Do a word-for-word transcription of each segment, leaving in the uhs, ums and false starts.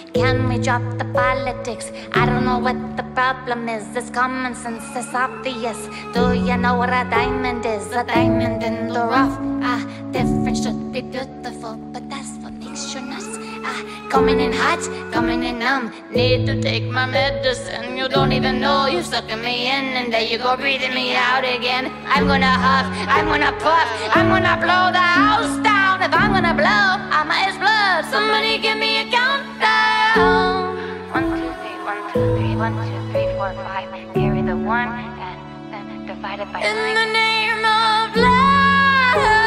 Can we drop the politics? I don't know what the problem is. It's common sense, it's obvious. Do you know what a diamond is? A diamond in the rough. Ah, different should be beautiful, but that's what makes you nuts. Ah, coming in hot, coming in numb. Need to take my medicine. You don't even know you're sucking me in, and there you go breathing me out again. I'm gonna huff, I'm gonna puff, I'm gonna blow the house down. If I'm gonna blow, I might explode. Somebody give me a countdown. One, two, three, one, two, three, one, two, three, four, five. Carry the one and then divide it by nine. In the name of love.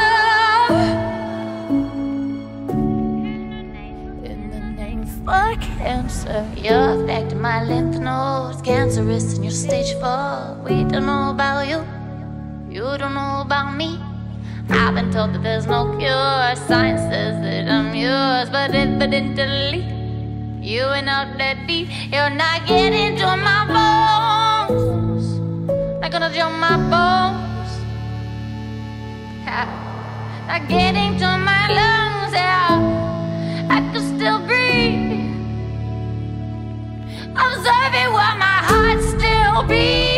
For cancer, you're affecting my lymph nodes. Cancerous in your stage four. We don't know about you, you don't know about me. I've been told that there's no cure. Science says that I'm yours, but evidently you ain't out that deep. You're not getting to my bones, not gonna jump my bones. Not getting to my lungs, yeah. I can still breathe. Observing while my heart still beats.